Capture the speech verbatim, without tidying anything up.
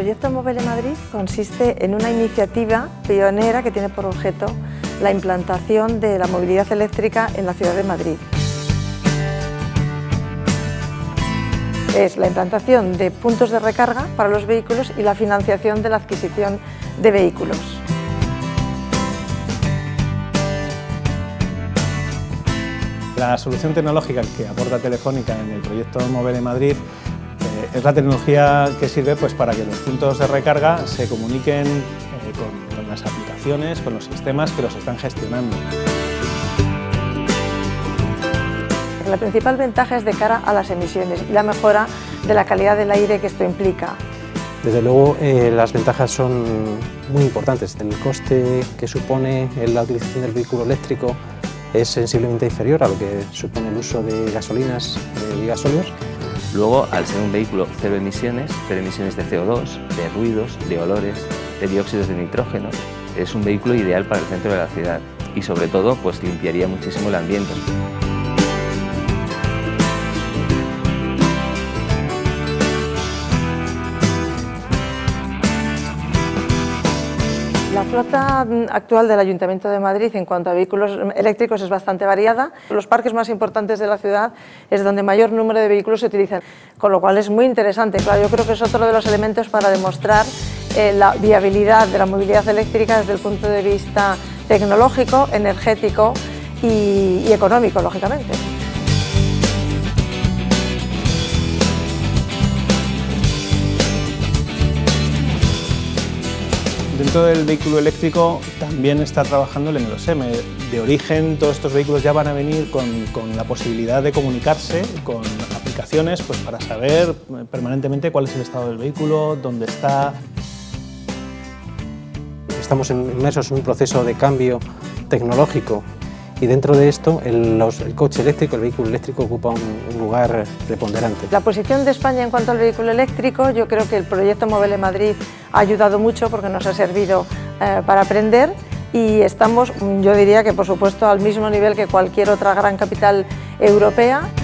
proyecto Movele Madrid consiste en una iniciativa pionera que tiene por objeto la implantación de la movilidad eléctrica en la ciudad de Madrid. Es la implantación de puntos de recarga para los vehículos y la financiación de la adquisición de vehículos. La solución tecnológica que aporta Telefónica en el proyecto Movele Madrid eh, es la tecnología que sirve pues, para que los puntos de recarga se comuniquen eh, con, con las aplicaciones, con los sistemas que los están gestionando. La principal ventaja es de cara a las emisiones y la mejora de la calidad del aire que esto implica. Desde luego eh, las ventajas son muy importantes. El coste que supone la utilización del vehículo eléctrico es sensiblemente inferior a lo que supone el uso de gasolinas eh, y gasóleos. Luego, al ser un vehículo cero emisiones, cero emisiones de C O dos, de ruidos, de olores, de dióxidos de nitrógeno, es un vehículo ideal para el centro de la ciudad y sobre todo pues, limpiaría muchísimo el ambiente. La flota actual del Ayuntamiento de Madrid en cuanto a vehículos eléctricos es bastante variada. Los parques más importantes de la ciudad es donde mayor número de vehículos se utilizan, con lo cual es muy interesante. Claro, yo creo que es otro de los elementos para demostrar eh, la viabilidad de la movilidad eléctrica desde el punto de vista tecnológico, energético y, y económico, lógicamente. Dentro del vehículo eléctrico también está trabajando el N dos M. De origen, todos estos vehículos ya van a venir con, con la posibilidad de comunicarse con aplicaciones pues, para saber permanentemente cuál es el estado del vehículo, dónde está. Estamos inmersos en un proceso de cambio tecnológico y dentro de esto el, los, el coche eléctrico, el vehículo eléctrico ocupa un, un lugar preponderante. La posición de España en cuanto al vehículo eléctrico, yo creo que el proyecto Movele Madrid ha ayudado mucho porque nos ha servido eh, para aprender y estamos, yo diría que por supuesto, al mismo nivel que cualquier otra gran capital europea.